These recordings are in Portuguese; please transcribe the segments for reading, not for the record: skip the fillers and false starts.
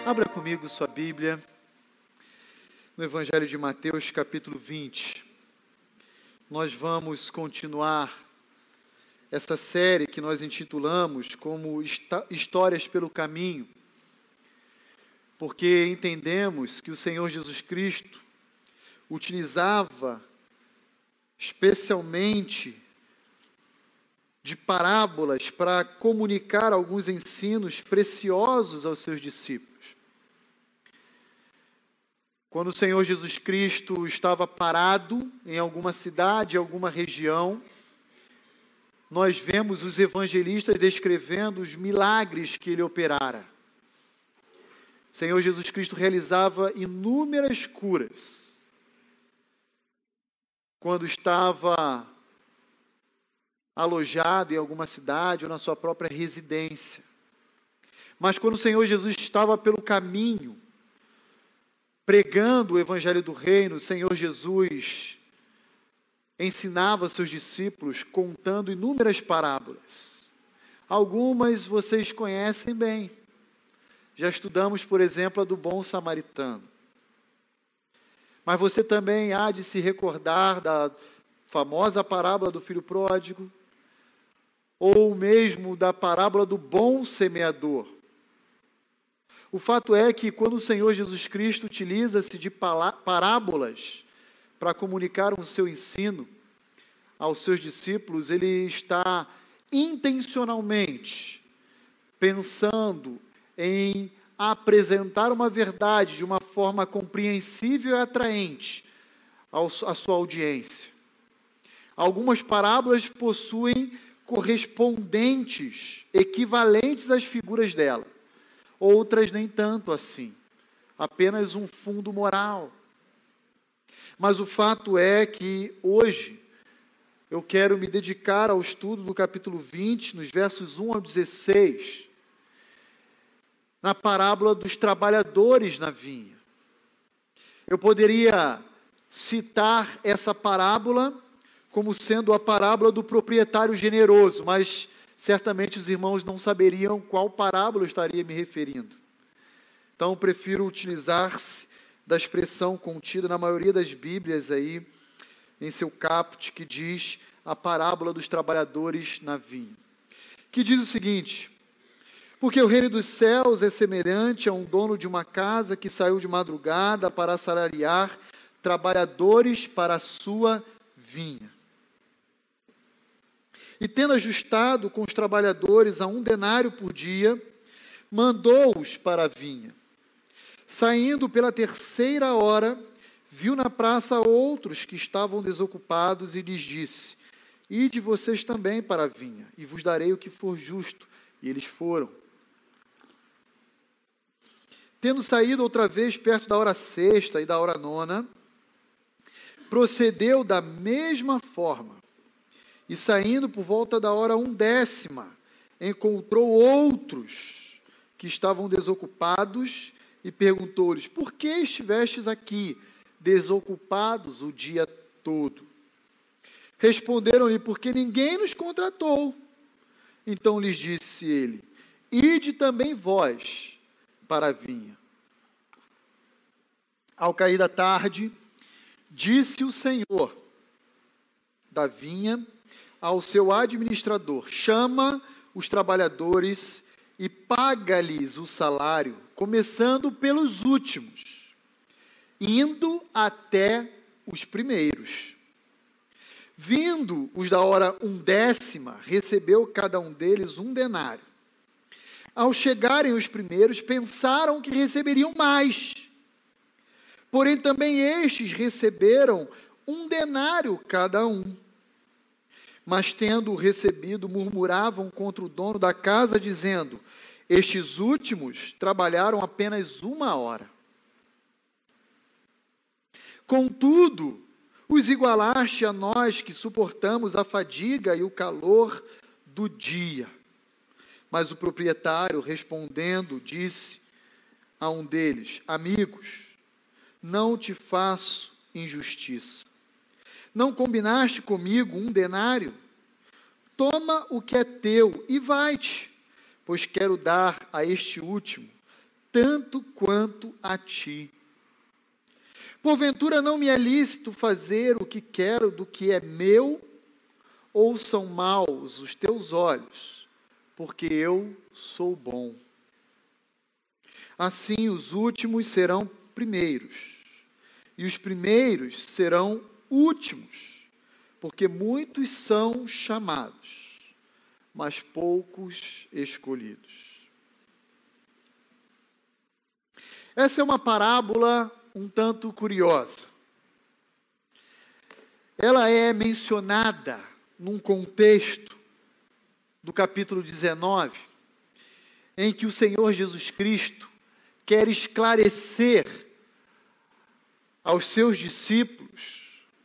Abra comigo sua Bíblia no Evangelho de Mateus, capítulo 20. Nós vamos continuar essa série que nós intitulamos como Histórias pelo Caminho, porque entendemos que o Senhor Jesus Cristo utilizava especialmente de parábolas para comunicar alguns ensinos preciosos aos seus discípulos. Quando o Senhor Jesus Cristo estava parado em alguma cidade, alguma região, nós vemos os evangelistas descrevendo os milagres que ele operara. O Senhor Jesus Cristo realizava inúmeras curas. Quando estava alojado em alguma cidade ou na sua própria residência. Mas quando o Senhor Jesus estava pelo caminho, pregando o Evangelho do Reino, o Senhor Jesus ensinava seus discípulos contando inúmeras parábolas. Algumas vocês conhecem bem. Já estudamos, por exemplo, a do bom samaritano. Mas você também há de se recordar da famosa parábola do filho pródigo, ou mesmo da parábola do bom semeador. O fato é que quando o Senhor Jesus Cristo utiliza-se de parábolas para comunicar o seu ensino aos seus discípulos, ele está intencionalmente pensando em apresentar uma verdade de uma forma compreensível e atraente à sua audiência. Algumas parábolas possuem correspondentes, equivalentes às figuras dela. Outras nem tanto assim. Apenas um fundo moral. Mas o fato é que hoje eu quero me dedicar ao estudo do capítulo 20, nos versos 1 ao 16, na parábola dos trabalhadores na vinha. Eu poderia citar essa parábola como sendo a parábola do proprietário generoso, mas certamente os irmãos não saberiam qual parábola eu estaria me referindo. Então, prefiro utilizar-se da expressão contida na maioria das Bíblias aí, em seu caput, que diz a parábola dos trabalhadores na vinha. Que diz o seguinte: porque o reino dos céus é semelhante a um dono de uma casa que saiu de madrugada para assalariar trabalhadores para a sua vinha. E tendo ajustado com os trabalhadores a 1 denário por dia, mandou-os para a vinha. Saindo pela 3ª hora, viu na praça outros que estavam desocupados e lhes disse: ide vocês também para a vinha, e vos darei o que for justo. E eles foram. Tendo saído outra vez perto da hora 6ª e da hora 9ª, procedeu da mesma forma. E saindo por volta da hora 1/10, encontrou outros que estavam desocupados e perguntou-lhes: por que estivestes aqui desocupados o dia todo? Responderam-lhe: porque ninguém nos contratou. Então lhes disse ele: ide também vós para a vinha. Ao cair da tarde, disse o Senhor da vinha ao seu administrador: chama os trabalhadores e paga-lhes o salário, começando pelos últimos, indo até os primeiros. Vindo os da hora 1/10, recebeu cada um deles 1 denário. Ao chegarem os primeiros, pensaram que receberiam mais. Porém, também estes receberam 1 denário cada um. Mas, tendo recebido, murmuravam contra o dono da casa, dizendo: estes últimos trabalharam apenas 1 hora. Contudo, os igualaste a nós que suportamos a fadiga e o calor do dia. Mas o proprietário, respondendo, disse a um deles: amigos, não te faço injustiça. Não combinaste comigo 1 denário? Toma o que é teu e vai-te, pois quero dar a este último tanto quanto a ti. Porventura não me é lícito fazer o que quero do que é meu, ou são maus os teus olhos, porque eu sou bom? Assim os últimos serão primeiros, e os primeiros serão últimos, porque muitos são chamados, mas poucos escolhidos. Essa é uma parábola um tanto curiosa. Ela é mencionada num contexto do capítulo 19, em que o Senhor Jesus Cristo quer esclarecer aos seus discípulos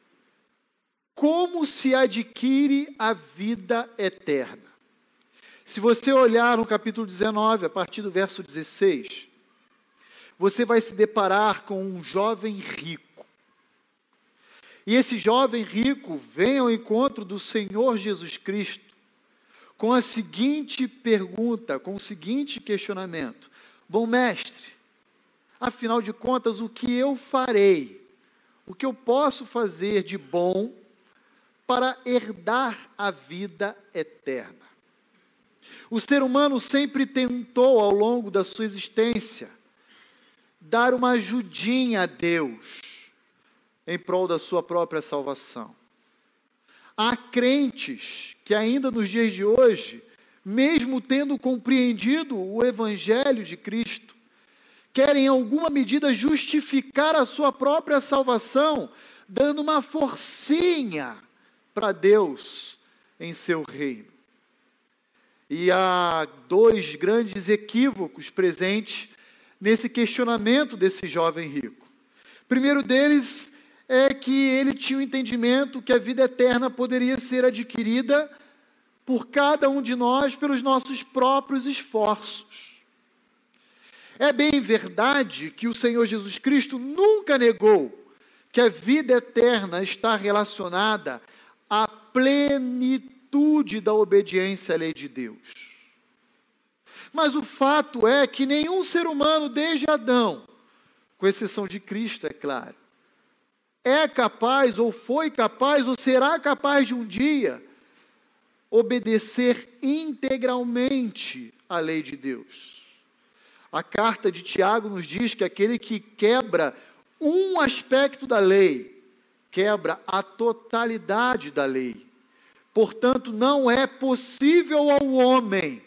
como se adquire a vida eterna. Se você olhar no capítulo 19, a partir do verso 16, você vai se deparar com um jovem rico. E esse jovem rico vem ao encontro do Senhor Jesus Cristo com a seguinte pergunta, com o seguinte questionamento: bom mestre, afinal de contas, o que eu farei? O que eu posso fazer de bom para herdar a vida eterna? O ser humano sempre tentou, ao longo da sua existência, dar uma ajudinha a Deus em prol da sua própria salvação. Há crentes que ainda nos dias de hoje, mesmo tendo compreendido o Evangelho de Cristo, querem em alguma medida justificar a sua própria salvação, dando uma forcinha para Deus em seu reino. E há dois grandes equívocos presentes nesse questionamento desse jovem rico. O primeiro deles é que ele tinha o entendimento que a vida eterna poderia ser adquirida por cada um de nós pelos nossos próprios esforços. É bem verdade que o Senhor Jesus Cristo nunca negou que a vida eterna está relacionada à plenitude da obediência à lei de Deus. Mas o fato é que nenhum ser humano, desde Adão, com exceção de Cristo, é claro, é capaz, ou foi capaz, ou será capaz de um dia obedecer integralmente à lei de Deus. A carta de Tiago nos diz que aquele que quebra um aspecto da lei, quebra a totalidade da lei. Portanto, não é possível ao homem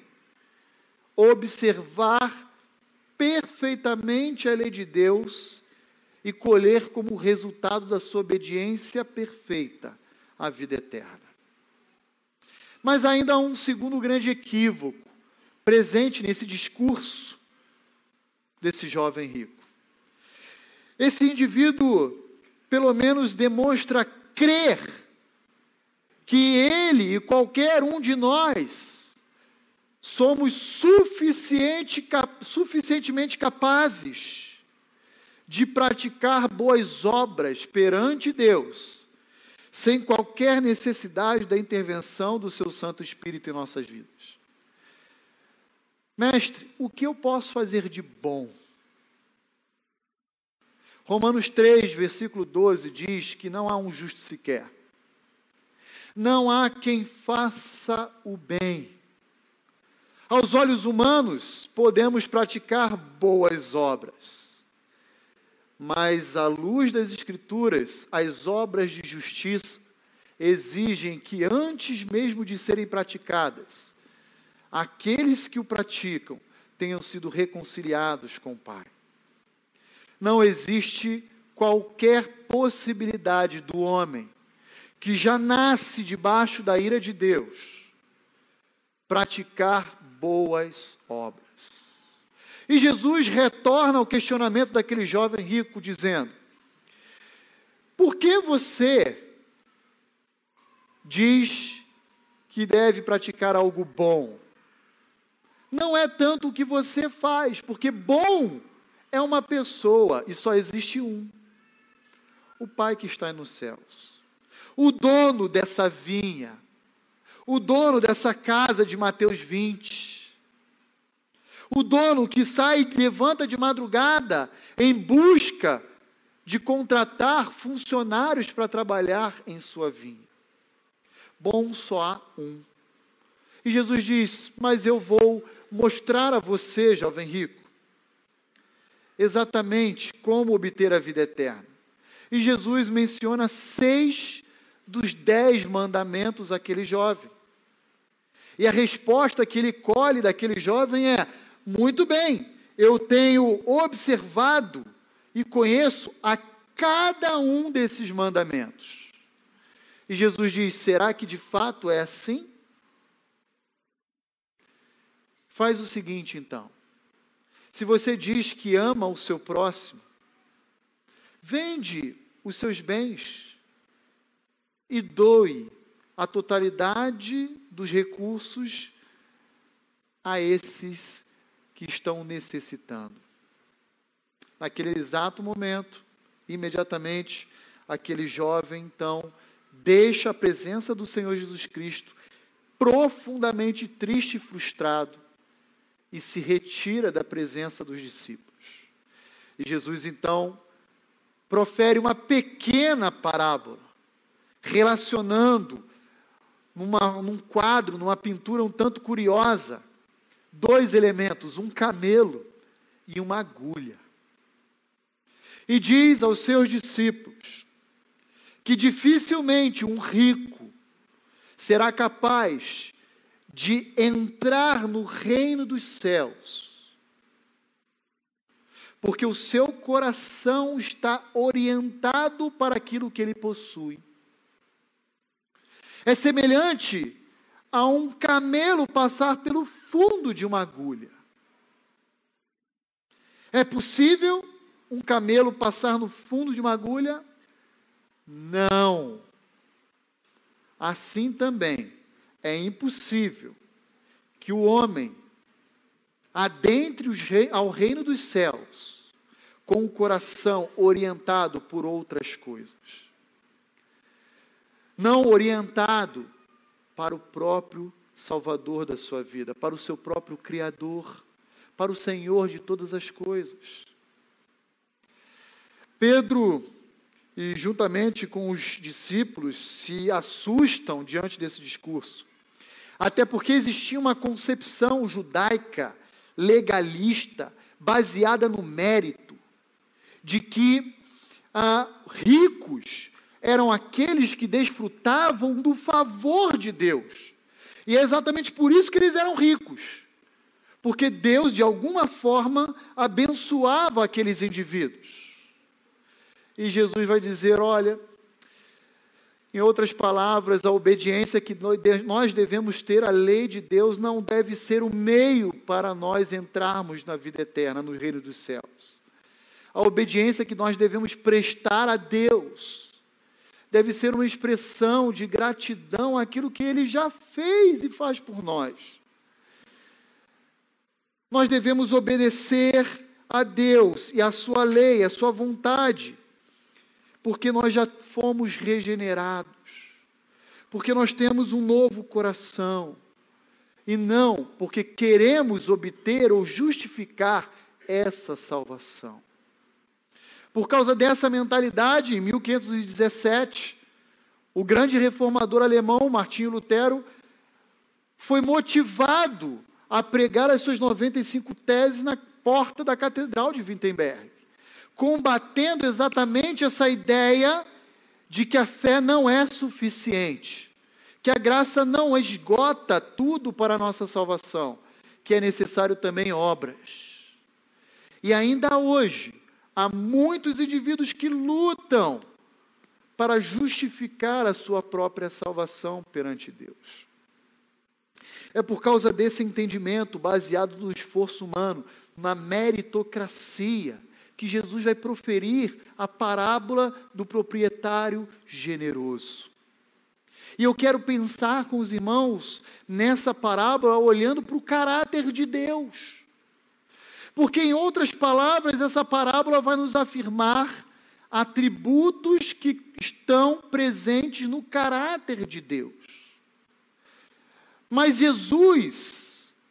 observar perfeitamente a lei de Deus e colher como resultado da sua obediência perfeita a vida eterna. Mas ainda há um segundo grande equívoco presente nesse discurso desse jovem rico. Esse indivíduo, pelo menos, demonstra crer que ele e qualquer um de nós somos suficientemente capazes de praticar boas obras perante Deus, sem qualquer necessidade da intervenção do seu Santo Espírito em nossas vidas. Mestre, o que eu posso fazer de bom? Romanos 3, versículo 12, diz que não há um justo sequer. Não há quem faça o bem. Aos olhos humanos, podemos praticar boas obras. Mas, à luz das Escrituras, as obras de justiça exigem que, antes mesmo de serem praticadas, aqueles que o praticam tenham sido reconciliados com o Pai. Não existe qualquer possibilidade do homem, que já nasce debaixo da ira de Deus, praticar boas obras. E Jesus retorna ao questionamento daquele jovem rico, dizendo: por que você diz que deve praticar algo bom? Não é tanto o que você faz, porque bom é uma pessoa e só existe um: o Pai que está nos céus, o dono dessa vinha, o dono dessa casa de Mateus 20, O dono que sai e levanta de madrugada em busca de contratar funcionários para trabalhar em sua vinha. Bom só há um. E Jesus diz: mas eu vou mostrar a você, jovem rico, exatamente como obter a vida eterna. E Jesus menciona 6 dos 10 mandamentos àquele jovem. E a resposta que ele colhe daquele jovem é: muito bem, eu tenho observado e conheço a cada um desses mandamentos. E Jesus diz: será que de fato é assim? Faz o seguinte então, se você diz que ama o seu próximo, vende os seus bens e doe a totalidade dos recursos a esses que estão necessitando. Naquele exato momento, imediatamente, aquele jovem, então, deixa a presença do Senhor Jesus Cristo, profundamente triste e frustrado, e se retira da presença dos discípulos. E Jesus, então, profere uma pequena parábola, relacionando num quadro, numa pintura um tanto curiosa, 2 elementos, um camelo e uma agulha. E diz aos seus discípulos que dificilmente um rico será capaz de entrar no reino dos céus, porque o seu coração está orientado para aquilo que ele possui. É semelhante a um camelo passar pelo fundo de uma agulha. É possível um camelo passar no fundo de uma agulha? Não. Assim também é impossível que o homem adentre ao reino dos céus com o coração orientado por outras coisas. Não orientado para o próprio Salvador da sua vida, para o seu próprio Criador, para o Senhor de todas as coisas. Pedro, e juntamente com os discípulos, se assustam diante desse discurso, até porque existia uma concepção judaica, legalista, baseada no mérito, de que ricos eram aqueles que desfrutavam do favor de Deus. E é exatamente por isso que eles eram ricos. Porque Deus, de alguma forma, abençoava aqueles indivíduos. E Jesus vai dizer, olha, em outras palavras, a obediência que nós devemos ter à lei de Deus não deve ser o meio para nós entrarmos na vida eterna, no reino dos céus. A obediência que nós devemos prestar a Deus deve ser uma expressão de gratidão àquilo que Ele já fez e faz por nós. Nós devemos obedecer a Deus e a sua lei, a sua vontade, porque nós já fomos regenerados, porque nós temos um novo coração, e não porque queremos obter ou justificar essa salvação. Por causa dessa mentalidade, em 1517, o grande reformador alemão, Martinho Lutero, foi motivado a pregar as suas 95 teses na porta da Catedral de Wittenberg, combatendo exatamente essa ideia de que a fé não é suficiente, que a graça não esgota tudo para a nossa salvação, que é necessário também obras. E ainda hoje, há muitos indivíduos que lutam para justificar a sua própria salvação perante Deus. É por causa desse entendimento baseado no esforço humano, na meritocracia, que Jesus vai proferir a parábola do proprietário generoso. E eu quero pensar com os irmãos nessa parábola olhando para o caráter de Deus. Porque, em outras palavras, essa parábola vai nos afirmar atributos que estão presentes no caráter de Deus. Mas Jesus,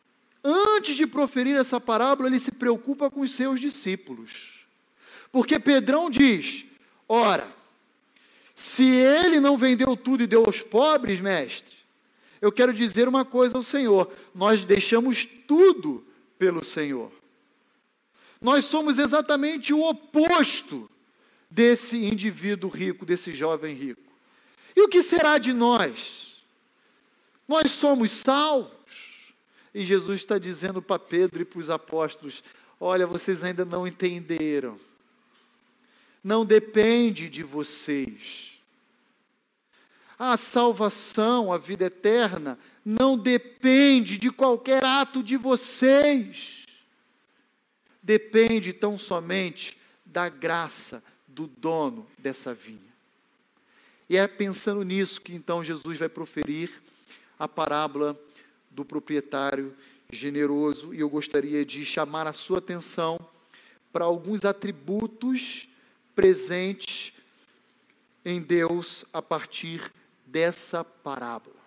antes de proferir essa parábola, ele se preocupa com os seus discípulos. Porque Pedrão diz: ora, se ele não vendeu tudo e deu aos pobres, mestre, eu quero dizer uma coisa ao Senhor: nós deixamos tudo pelo Senhor. Nós somos exatamente o oposto desse indivíduo rico, desse jovem rico. E o que será de nós? Nós somos salvos? E Jesus está dizendo para Pedro e para os apóstolos: olha, vocês ainda não entenderam. Não depende de vocês. A salvação, a vida eterna, não depende de qualquer ato de vocês. Depende tão somente da graça do dono dessa vinha. E é pensando nisso que então Jesus vai proferir a parábola do proprietário generoso, e eu gostaria de chamar a sua atenção para alguns atributos presentes em Deus a partir dessa parábola.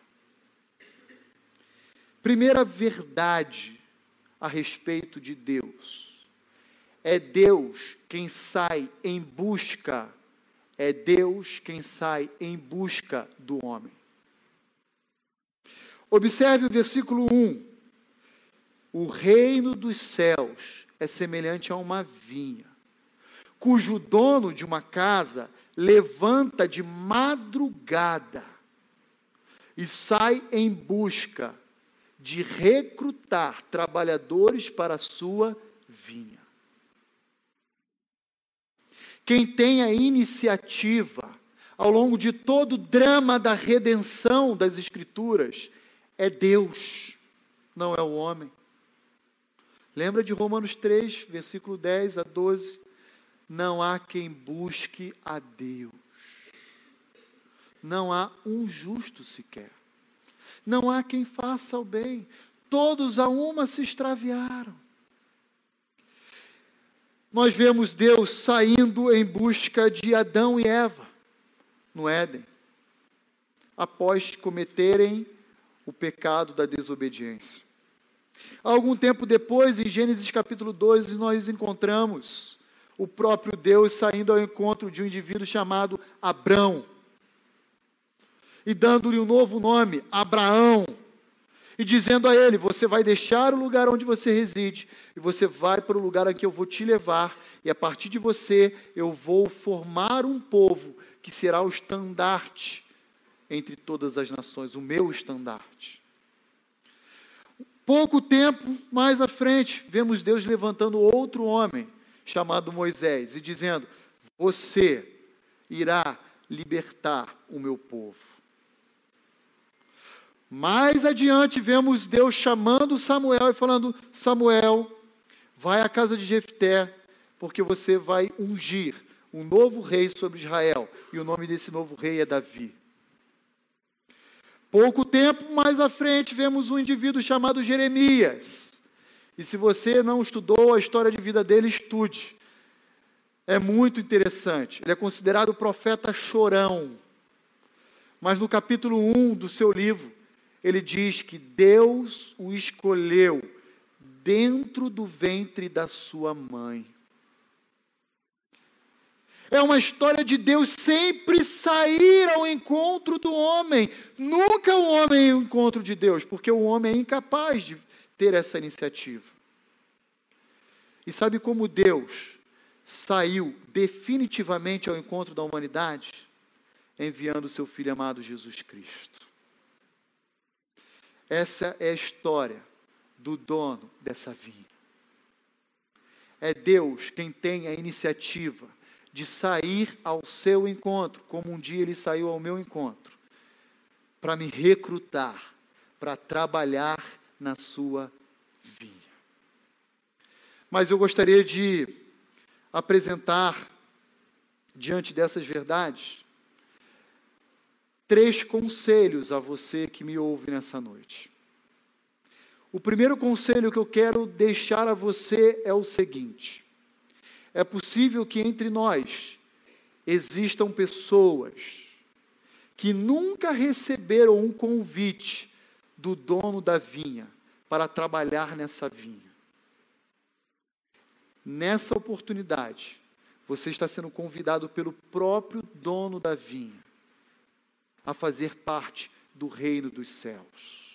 Primeira verdade a respeito de Deus: é Deus quem sai em busca, é Deus quem sai em busca do homem. Observe o versículo 1. O reino dos céus é semelhante a uma vinha, cujo dono de uma casa levanta de madrugada e sai em busca de recrutar trabalhadores para a sua vinha. Quem tem a iniciativa ao longo de todo o drama da redenção das Escrituras é Deus, não é o homem. Lembra de Romanos 3, versículo 10 a 12? Não há quem busque a Deus. Não há um justo sequer. Não há quem faça o bem. Todos a uma se extraviaram. Nós vemos Deus saindo em busca de Adão e Eva no Éden, após cometerem o pecado da desobediência. Algum tempo depois, em Gênesis capítulo 12, nós encontramos o próprio Deus saindo ao encontro de um indivíduo chamado Abrão, e dando-lhe um novo nome, Abraão, e dizendo a ele: você vai deixar o lugar onde você reside, e você vai para o lugar em que eu vou te levar, e a partir de você eu vou formar um povo que será o estandarte entre todas as nações, o meu estandarte. Pouco tempo mais à frente, vemos Deus levantando outro homem, chamado Moisés, e dizendo: você irá libertar o meu povo. Mais adiante, vemos Deus chamando Samuel e falando: Samuel, vai à casa de Jefté, porque você vai ungir um novo rei sobre Israel, e o nome desse novo rei é Davi. Pouco tempo mais à frente, vemos um indivíduo chamado Jeremias, e se você não estudou a história de vida dele, estude. É muito interessante. Ele é considerado o profeta chorão, mas no capítulo 1 do seu livro, ele diz que Deus o escolheu dentro do ventre da sua mãe. É uma história de Deus sempre sair ao encontro do homem. Nunca o homem ao encontro de Deus, porque o homem é incapaz de ter essa iniciativa. E sabe como Deus saiu definitivamente ao encontro da humanidade? Enviando o seu Filho amado Jesus Cristo. Essa é a história do dono dessa vinha. É Deus quem tem a iniciativa de sair ao seu encontro, como um dia Ele saiu ao meu encontro, para me recrutar, para trabalhar na sua vinha. Mas eu gostaria de apresentar, diante dessas verdades, 3 conselhos a você que me ouve nessa noite. O primeiro conselho que eu quero deixar a você é o seguinte: é possível que entre nós existam pessoas que nunca receberam um convite do dono da vinha para trabalhar nessa vinha. Nessa oportunidade, você está sendo convidado pelo próprio dono da vinha a fazer parte do reino dos céus.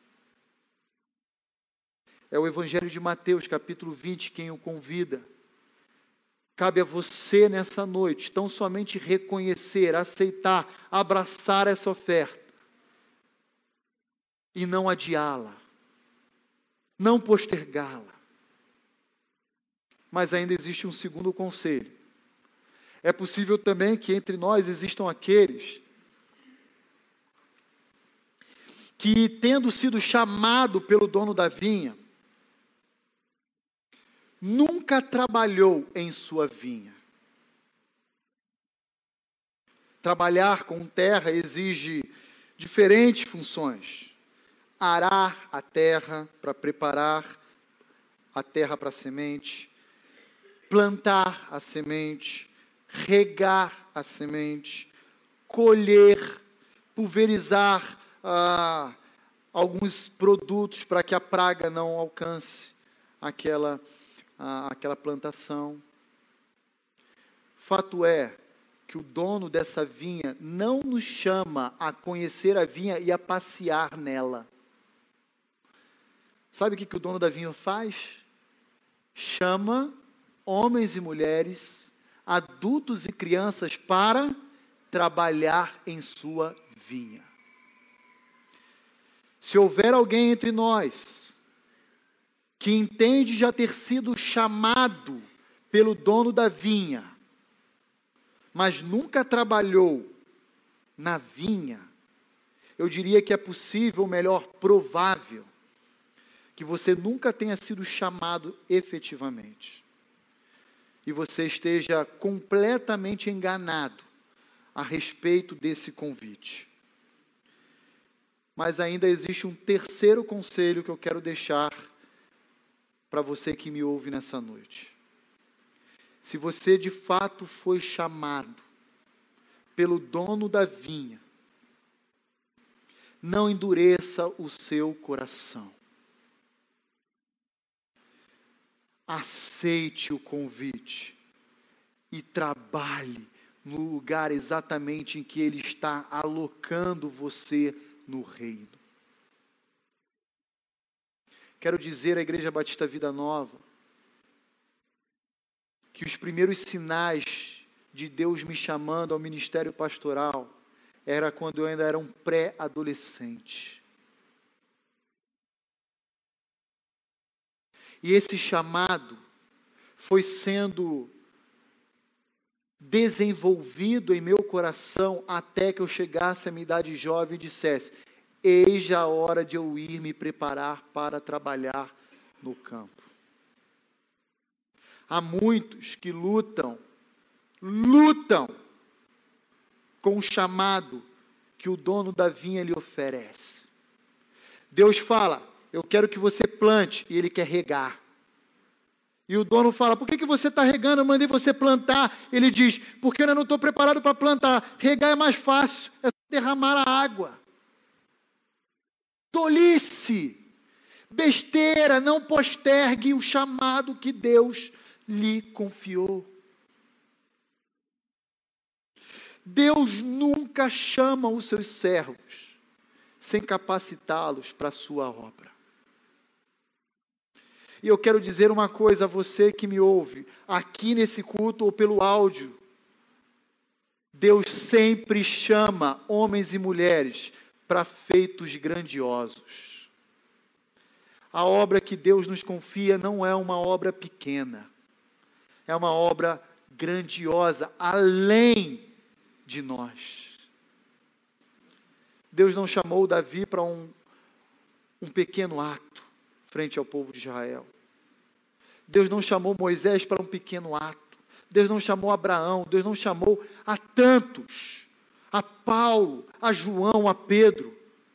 É o Evangelho de Mateus, capítulo 20, quem o convida. Cabe a você nessa noite, tão somente reconhecer, aceitar, abraçar essa oferta e não adiá-la, não postergá-la. Mas ainda existe um segundo conselho. É possível também que entre nós existam aqueles que, tendo sido chamado pelo dono da vinha, nunca trabalhou em sua vinha. Trabalhar com terra exige diferentes funções. Arar a terra para preparar a terra para a semente, plantar a semente, regar a semente, colher, pulverizar alguns produtos para que a praga não alcance aquela plantação. Fato é que o dono dessa vinha não nos chama a conhecer a vinha e a passear nela. Sabe o que o dono da vinha faz? Chama homens e mulheres, adultos e crianças para trabalhar em sua vinha. Se houver alguém entre nós que entende já ter sido chamado pelo dono da vinha, mas nunca trabalhou na vinha, eu diria que é possível, ou melhor, provável, que você nunca tenha sido chamado efetivamente. E você esteja completamente enganado a respeito desse convite. Mas ainda existe um terceiro conselho que eu quero deixar para você que me ouve nessa noite. Se você de fato foi chamado pelo dono da vinha, não endureça o seu coração. Aceite o convite e trabalhe no lugar exatamente em que Ele está alocando você no reino. Quero dizer à Igreja Batista Vida Nova que os primeiros sinais de Deus me chamando ao ministério pastoral era quando eu ainda era um pré-adolescente. E esse chamado foi sendo desenvolvido em meu coração até que eu chegasse à minha idade jovem e dissesse: eis a hora de eu ir me preparar para trabalhar no campo. Há muitos que lutam com o chamado que o dono da vinha lhe oferece. Deus fala: eu quero que você plante, e Ele quer regar. E o dono fala: por que você está regando? Eu mandei você plantar. Ele diz: porque eu não estou preparado para plantar. Regar é mais fácil, é derramar a água. Tolice, besteira, não postergue o chamado que Deus lhe confiou. Deus nunca chama os seus servos sem capacitá-los para a sua obra. E eu quero dizer uma coisa a você que me ouve, aqui nesse culto ou pelo áudio. Deus sempre chama homens e mulheres para feitos grandiosos. A obra que Deus nos confia não é uma obra pequena, é uma obra grandiosa, além de nós. Deus não chamou Davi para um pequeno ato frente ao povo de Israel. Deus não chamou Moisés para um pequeno ato. Deus não chamou Abraão. Deus não chamou a tantos, a Paulo, a João, a Pedro.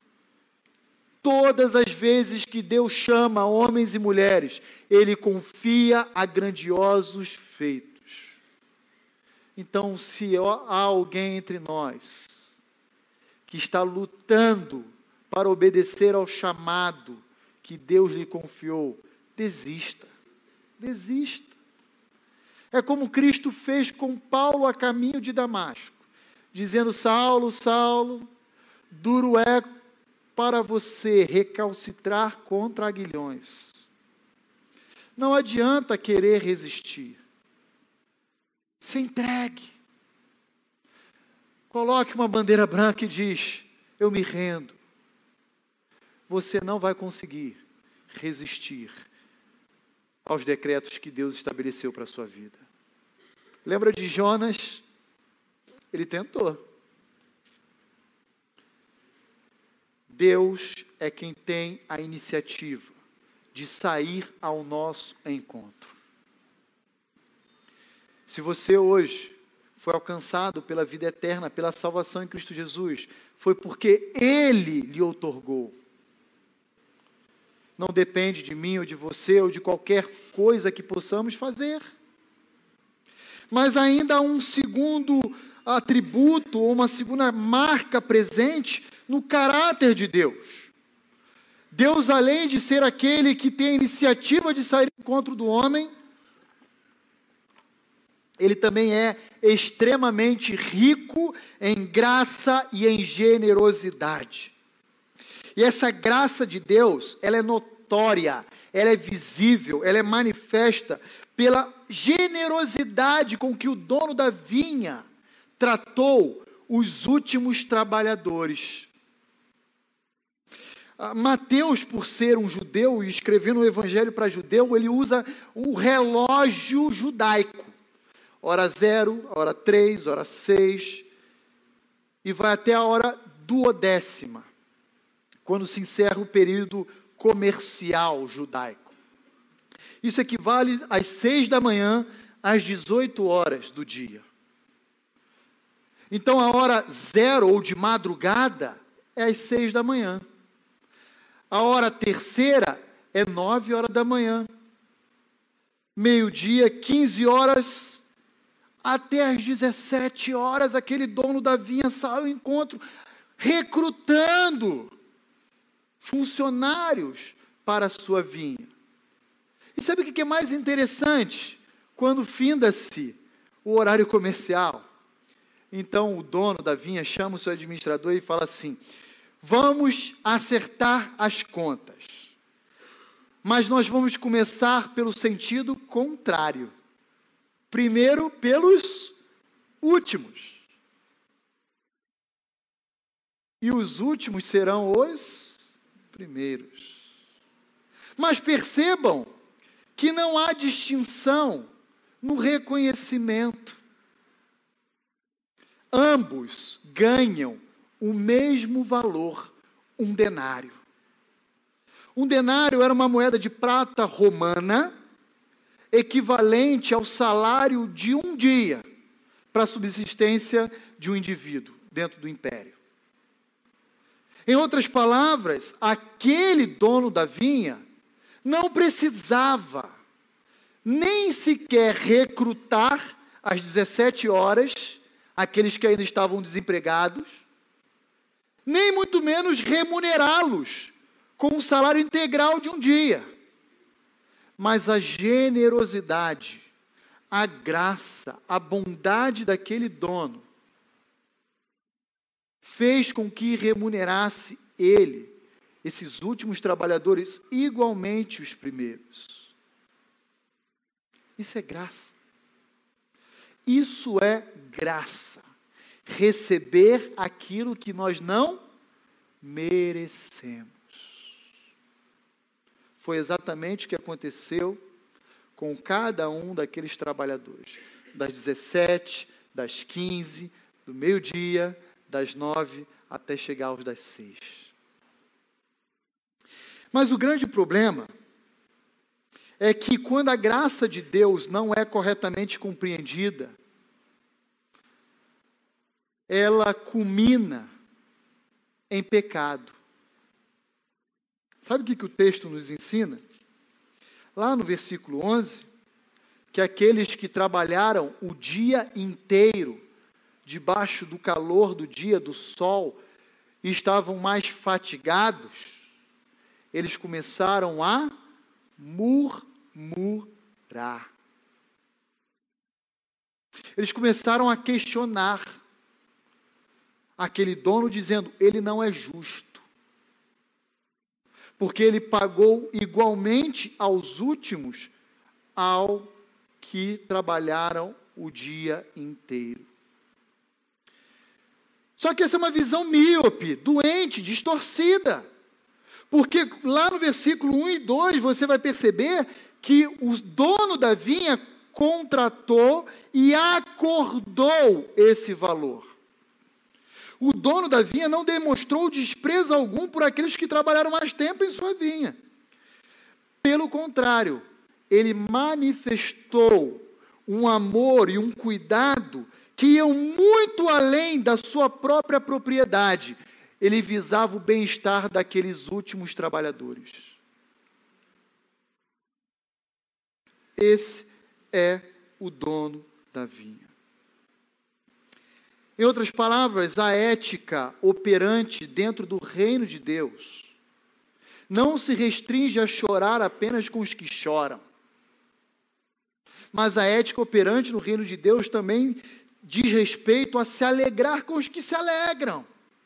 Todas as vezes que Deus chama homens e mulheres, Ele confia a grandiosos feitos. Então, se há alguém entre nós que está lutando para obedecer ao chamado que Deus lhe confiou, desista. Desista. É como Cristo fez com Paulo a caminho de Damasco, dizendo: Saulo, Saulo, duro é para você recalcitrar contra aguilhões. Não adianta querer resistir. Se entregue. Coloque uma bandeira branca e diz: eu me rendo. Você não vai conseguir resistir aos decretos que Deus estabeleceu para a sua vida. Lembra de Jonas? Ele tentou. Deus é quem tem a iniciativa de sair ao nosso encontro. Se você hoje foi alcançado pela vida eterna, pela salvação em Cristo Jesus, foi porque Ele lhe outorgou. Não depende de mim ou de você ou de qualquer coisa que possamos fazer. Mas ainda há um segundo atributo, ou uma segunda marca presente no caráter de Deus. Deus, além de ser aquele que tem a iniciativa de sair ao encontro do homem, Ele também é extremamente rico em graça e em generosidade. E essa graça de Deus, ela é notória, ela é visível, ela é manifesta pela generosidade com que o dono da vinha tratou os últimos trabalhadores. Mateus, por ser um judeu e escrevendo o evangelho para judeu, ele usa o relógio judaico. Hora 0, hora 3, hora 6, e vai até a hora 12ª, quando se encerra o período comercial judaico. Isso equivale às 6 da manhã, às 18 horas do dia. Então, a hora 0, ou de madrugada, é às 6 da manhã. A hora terceira é 9 horas da manhã. Meio-dia, 15 horas, até às 17 horas, aquele dono da vinha sai ao encontro, recrutando funcionários para a sua vinha. E sabe o que é mais interessante? Quando finda-se o horário comercial, então o dono da vinha chama o seu administrador e fala assim: vamos acertar as contas, mas nós vamos começar pelo sentido contrário. Primeiro pelos últimos. E os últimos serão os primeiros. Mas percebam que não há distinção no reconhecimento. Ambos ganham o mesmo valor, um denário. Um denário era uma moeda de prata romana, equivalente ao salário de um dia para a subsistência de um indivíduo dentro do império. Em outras palavras, aquele dono da vinha não precisava nem sequer recrutar às 17 horas aqueles que ainda estavam desempregados, nem muito menos remunerá-los com o salário integral de um dia. Mas a generosidade, a graça, a bondade daquele dono fez com que remunerasse ele, esses últimos trabalhadores, igualmente os primeiros. Isso é graça. Isso é graça. Receber aquilo que nós não merecemos. Foi exatamente o que aconteceu com cada um daqueles trabalhadores. Das 17, das 15, do meio-dia, das 9, até chegar aos das 6. Mas o grande problema é que quando a graça de Deus não é corretamente compreendida, ela culmina em pecado. Sabe o que o texto nos ensina? Lá no versículo 11, que aqueles que trabalharam o dia inteiro, debaixo do calor do dia, do sol, e estavam mais fatigados, eles começaram a murmurar. Eles começaram a questionar aquele dono, dizendo: ele não é justo, porque ele pagou igualmente aos últimos ao que trabalharam o dia inteiro. Só que essa é uma visão míope, doente, distorcida. Porque lá no versículo 1 e 2, você vai perceber que o dono da vinha contratou e acordou esse valor. O dono da vinha não demonstrou desprezo algum por aqueles que trabalharam mais tempo em sua vinha. Pelo contrário, ele manifestou um amor e um cuidado que iam muito além da sua própria propriedade. Ele visava o bem-estar daqueles últimos trabalhadores. Esse é o dono da vinha. Em outras palavras, a ética operante dentro do reino de Deus não se restringe a chorar apenas com os que choram. Mas a ética operante no reino de Deus também diz respeito a se alegrar com os que se alegram.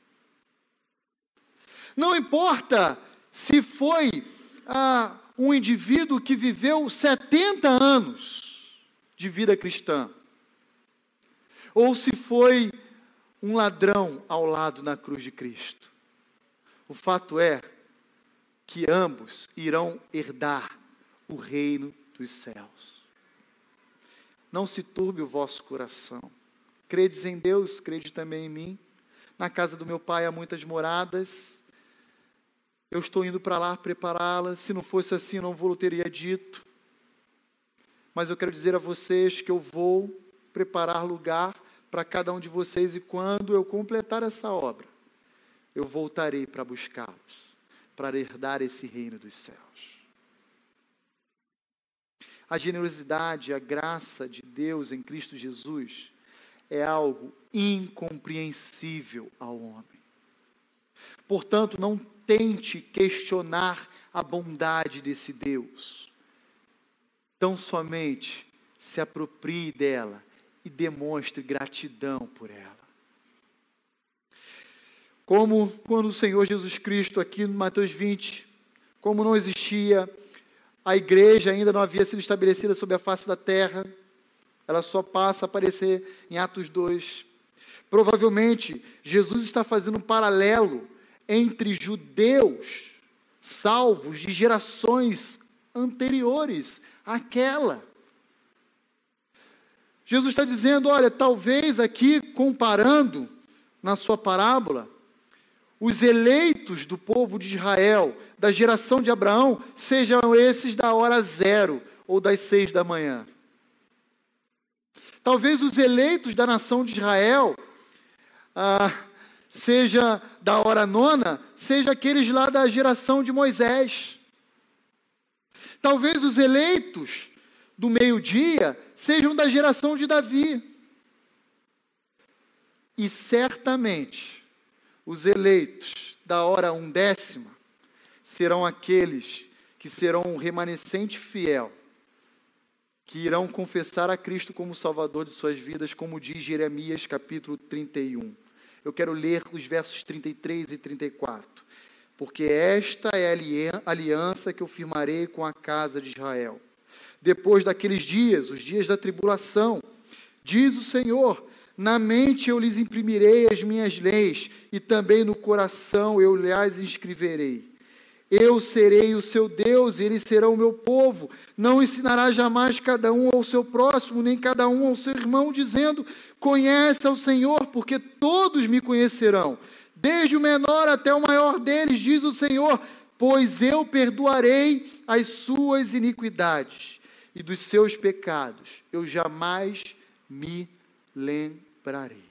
Não importa se foi um indivíduo que viveu 70 anos de vida cristã, ou se foi um ladrão ao lado na cruz de Cristo. O fato é que ambos irão herdar o reino dos céus. Não se turbe o vosso coração. Credes em Deus, crede também em mim. Na casa do meu pai há muitas moradas. Eu estou indo para lá prepará-las. Se não fosse assim, eu não vou teria dito. Mas eu quero dizer a vocês que eu vou preparar lugar para cada um de vocês, e quando eu completar essa obra, eu voltarei para buscá-los, para herdar esse reino dos céus. A generosidade, a graça de Deus em Cristo Jesus é algo incompreensível ao homem. Portanto, não tente questionar a bondade desse Deus. Tão somente se aproprie dela e demonstre gratidão por ela. Como quando o Senhor Jesus Cristo, aqui no Mateus 20, como não existia, a igreja ainda não havia sido estabelecida sobre a face da terra, ela só passa a aparecer em Atos 2. Provavelmente, Jesus está fazendo um paralelo entre judeus salvos de gerações anteriores àquela. Jesus está dizendo, olha, talvez aqui, comparando na sua parábola, os eleitos do povo de Israel, da geração de Abraão, sejam esses da hora 0, ou das 6 da manhã. Talvez os eleitos da nação de Israel, seja da hora 9, seja aqueles lá da geração de Moisés. Talvez os eleitos do meio-dia sejam da geração de Davi. E certamente os eleitos da hora 1/10 serão aqueles que serão um remanescente fiel, que irão confessar a Cristo como Salvador de suas vidas, como diz Jeremias capítulo 31. Eu quero ler os versos 33 e 34. Porque esta é a aliança que eu firmarei com a casa de Israel. Depois daqueles dias, os dias da tribulação, diz o Senhor, na mente eu lhes imprimirei as minhas leis, e também no coração eu lhes inscreverei. Eu serei o seu Deus, e eles serão o meu povo. Não ensinará jamais cada um ao seu próximo, nem cada um ao seu irmão, dizendo, conhece ao Senhor, porque todos me conhecerão, desde o menor até o maior deles, diz o Senhor, pois eu perdoarei as suas iniquidades, e dos seus pecados eu jamais me lembrarei.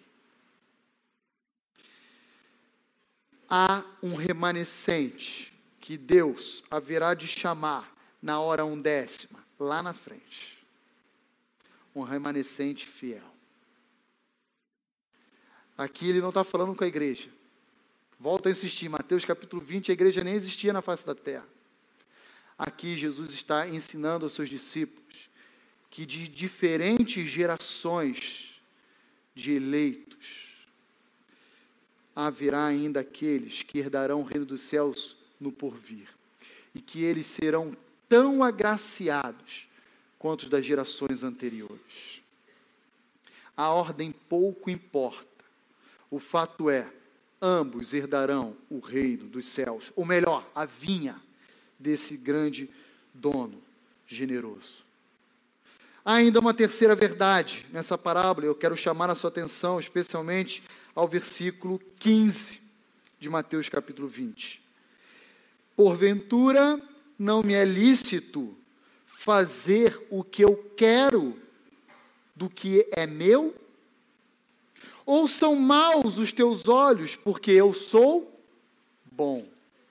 Há um remanescente que Deus haverá de chamar na hora 1/10, lá na frente. Um remanescente fiel. Aqui ele não está falando com a igreja. Volto a insistir, Mateus capítulo 20, a igreja nem existia na face da terra. Aqui Jesus está ensinando aos seus discípulos que de diferentes gerações de eleitos, haverá ainda aqueles que herdarão o reino dos céus no porvir, e que eles serão tão agraciados quanto os das gerações anteriores. A ordem pouco importa, o fato é, ambos herdarão o reino dos céus, ou melhor, a vinha desse grande dono generoso. Há ainda uma terceira verdade nessa parábola, eu quero chamar a sua atenção especialmente ao versículo 15 de Mateus capítulo 20. Porventura não me é lícito fazer o que eu quero do que é meu? Ou são maus os teus olhos, porque eu sou bom?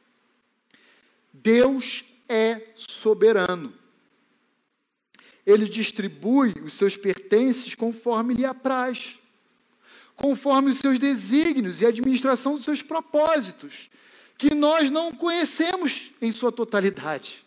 Deus é soberano. Ele distribui os seus pertences conforme lhe apraz, conforme os seus desígnios e a administração dos seus propósitos, que nós não conhecemos em sua totalidade.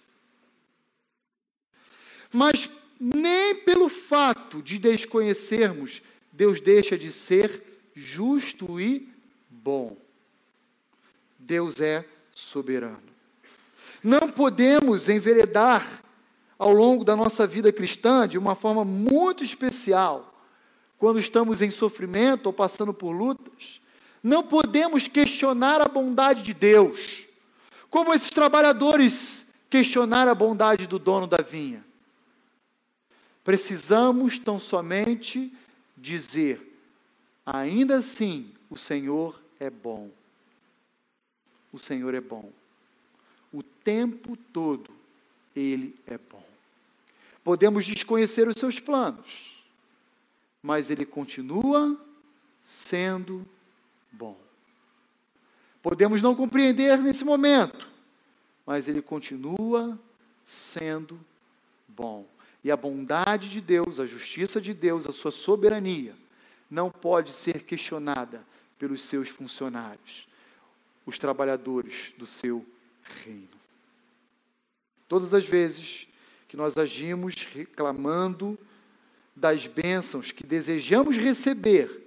Mas nem pelo fato de desconhecermos, Deus deixa de ser justo e bom. Deus é soberano. Não podemos enveredar ao longo da nossa vida cristã de uma forma muito especial, quando estamos em sofrimento ou passando por lutas. Não podemos questionar a bondade de Deus, como esses trabalhadores questionaram a bondade do dono da vinha. Precisamos tão somente dizer: ainda assim, o Senhor é bom. O Senhor é bom. O tempo todo, Ele é bom. Podemos desconhecer os seus planos, mas Ele continua sendo bom. Podemos não compreender nesse momento, mas Ele continua sendo bom. E a bondade de Deus, a justiça de Deus, a sua soberania, não pode ser questionada pelos seus funcionários, os trabalhadores do seu reino. Todas as vezes que nós agimos reclamando das bênçãos que desejamos receber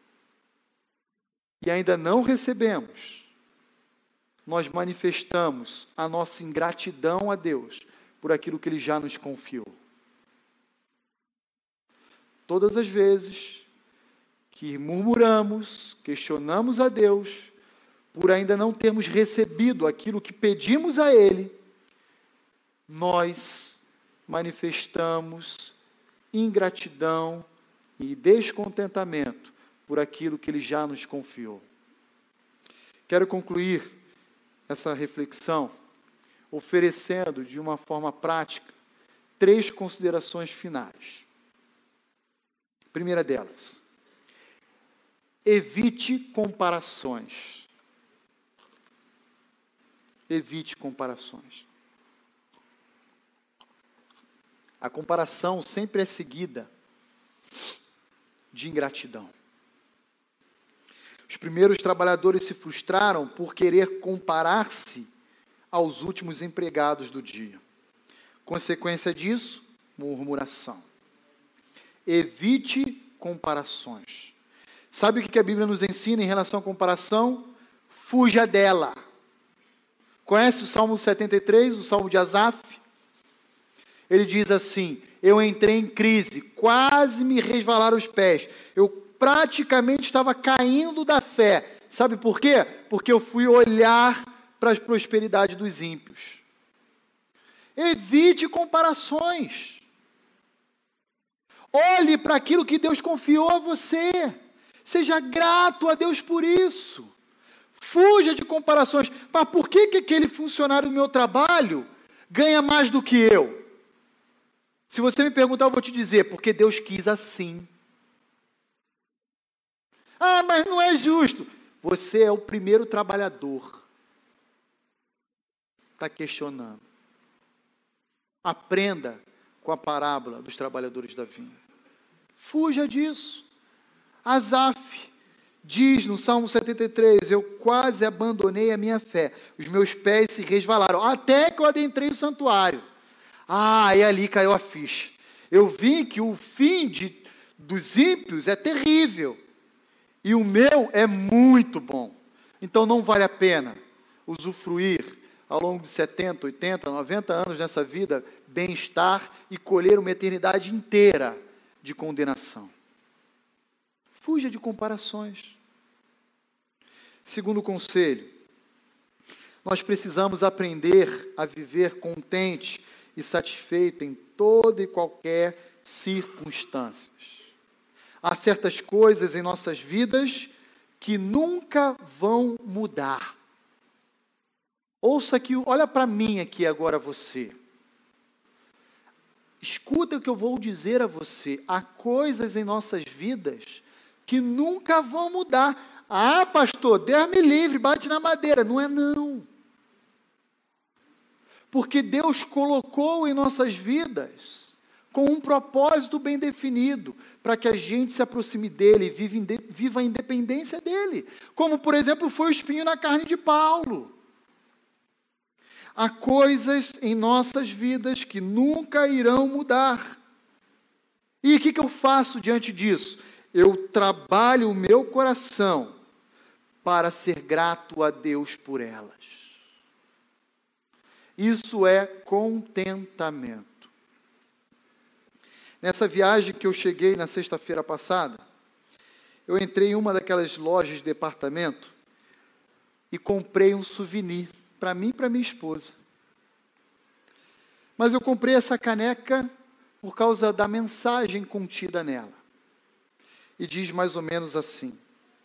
e ainda não recebemos, nós manifestamos a nossa ingratidão a Deus por aquilo que Ele já nos confiou. Todas as vezes que murmuramos, questionamos a Deus, por ainda não termos recebido aquilo que pedimos a Ele, nós manifestamos ingratidão e descontentamento por aquilo que Ele já nos confiou. Quero concluir essa reflexão oferecendo de uma forma prática 3 considerações finais. Primeira delas, evite comparações. Evite comparações. A comparação sempre é seguida de ingratidão. Os primeiros trabalhadores se frustraram por querer comparar-se aos últimos empregados do dia. Consequência disso, murmuração. Evite comparações. Sabe o que a Bíblia nos ensina em relação à comparação? Fuja dela. Conhece o Salmo 73, o Salmo de Asaf? Ele diz assim: eu entrei em crise, quase me resvalaram os pés, eu praticamente estava caindo da fé. Sabe por quê? Porque eu fui olhar para a prosperidade dos ímpios. Evite comparações. Olhe para aquilo que Deus confiou a você. Seja grato a Deus por isso. Fuja de comparações. Mas por que aquele funcionário do meu trabalho ganha mais do que eu? Se você me perguntar, eu vou te dizer, porque Deus quis assim. Ah, mas não é justo. Você é o primeiro trabalhador. Está questionando. Aprenda com a parábola dos trabalhadores da vinha. Fuja disso. Asaf Diz no Salmo 73, eu quase abandonei a minha fé, os meus pés se resvalaram, até que eu adentrei o santuário. E ali caiu a ficha. Eu vi que o fim dos ímpios é terrível, e o meu é muito bom. Então não vale a pena usufruir ao longo de 70, 80, 90 anos nessa vida, bem-estar e colher uma eternidade inteira de condenação. Fuja de comparações. Segundo conselho, nós precisamos aprender a viver contente e satisfeito em toda e qualquer circunstância. Há certas coisas em nossas vidas que nunca vão mudar. Ouça aqui, olha para mim aqui agora você. Escuta o que eu vou dizer a você. Há coisas em nossas vidas que nunca vão mudar. Pastor, Deus me livre, bate na madeira. Não é não. Porque Deus colocou em nossas vidas com um propósito bem definido, para que a gente se aproxime dele, viva a independência dele. Como, por exemplo, foi o espinho na carne de Paulo. Há coisas em nossas vidas que nunca irão mudar. E o que eu faço diante disso? Eu trabalho o meu coração para ser grato a Deus por elas. Isso é contentamento. Nessa viagem que eu cheguei na sexta-feira passada, eu entrei em uma daquelas lojas de departamento e comprei um souvenir para mim e para minha esposa. Mas eu comprei essa caneca por causa da mensagem contida nela. E diz mais ou menos assim: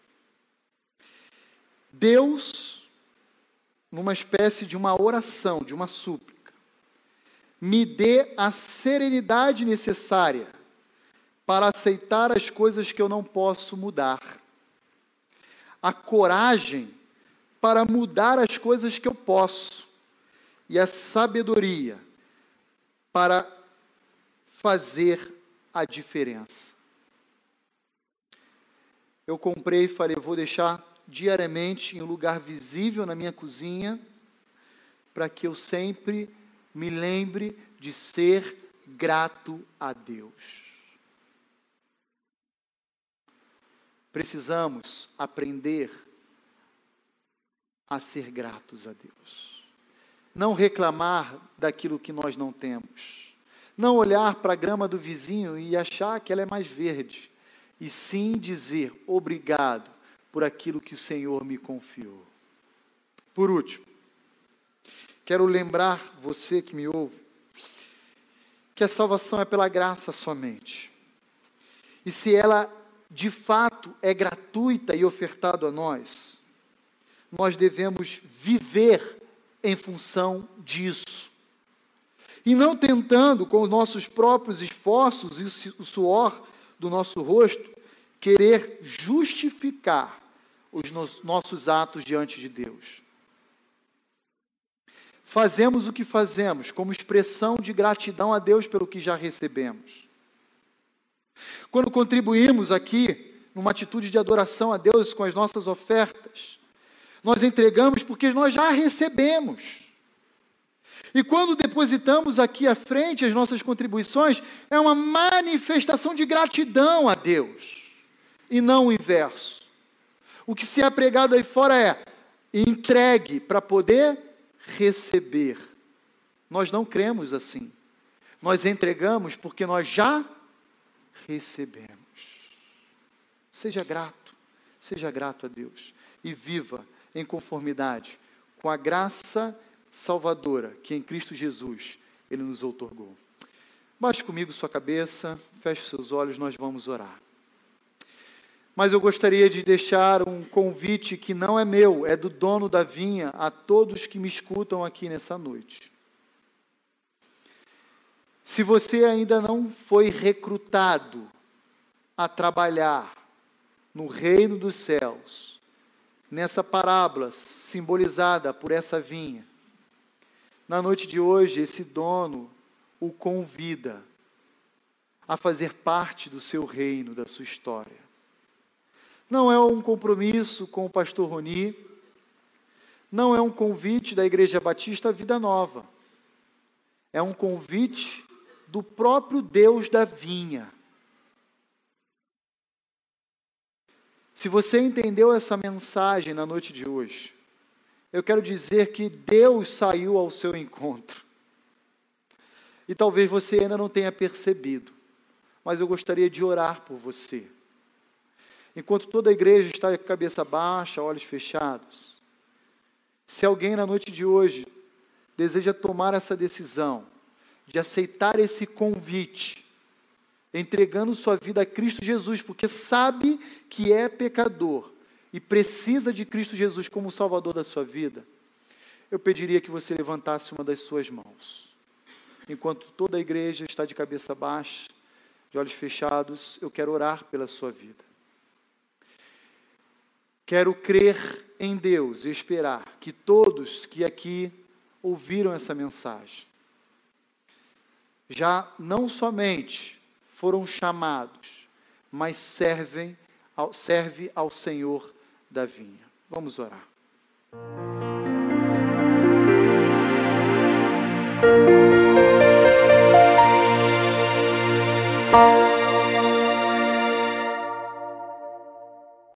Deus, numa espécie de uma oração, de uma súplica, me dê a serenidade necessária para aceitar as coisas que eu não posso mudar, a coragem para mudar as coisas que eu posso, e a sabedoria para fazer a diferença. Eu comprei e falei, vou deixar diariamente em um lugar visível na minha cozinha, para que eu sempre me lembre de ser grato a Deus. Precisamos aprender a ser gratos a Deus. Não reclamar daquilo que nós não temos. Não olhar para a grama do vizinho e achar que ela é mais verde. E sim dizer obrigado por aquilo que o Senhor me confiou. Por último, quero lembrar você que me ouve, que a salvação é pela graça somente. E se ela, de fato, é gratuita e ofertada a nós devemos viver em função disso. E não tentando, com os nossos próprios esforços e o suor do nosso rosto, querer justificar os nossos atos diante de Deus. Fazemos o que fazemos como expressão de gratidão a Deus pelo que já recebemos. Quando contribuímos aqui, numa atitude de adoração a Deus com as nossas ofertas, nós entregamos porque nós já recebemos. E quando depositamos aqui à frente as nossas contribuições, é uma manifestação de gratidão a Deus, e não o inverso. O que se é pregado aí fora é, entregue para poder receber. Nós não cremos assim. Nós entregamos porque nós já recebemos. Seja grato a Deus, e viva em conformidade com a graça salvadora que em Cristo Jesus Ele nos outorgou. Baixe comigo sua cabeça, feche seus olhos, nós vamos orar. Mas eu gostaria de deixar um convite que não é meu, é do dono da vinha, a todos que me escutam aqui nessa noite. Se você ainda não foi recrutado a trabalhar no reino dos céus, nessa parábola simbolizada por essa vinha, na noite de hoje, esse dono o convida a fazer parte do seu reino, da sua história. Não é um compromisso com o pastor Roni, não é um convite da Igreja Batista Vida Nova. É um convite do próprio Deus da vinha. Se você entendeu essa mensagem na noite de hoje, eu quero dizer que Deus saiu ao seu encontro. E talvez você ainda não tenha percebido, mas eu gostaria de orar por você. Enquanto toda a igreja está com a cabeça baixa, olhos fechados, se alguém na noite de hoje deseja tomar essa decisão, de aceitar esse convite, entregando sua vida a Cristo Jesus, porque sabe que é pecador e precisa de Cristo Jesus como Salvador da sua vida, eu pediria que você levantasse uma das suas mãos. Enquanto toda a igreja está de cabeça baixa, de olhos fechados, eu quero orar pela sua vida. Quero crer em Deus e esperar que todos que aqui ouviram essa mensagem, já não somente foram chamados, mas serve ao Senhor da vinha. Vamos orar.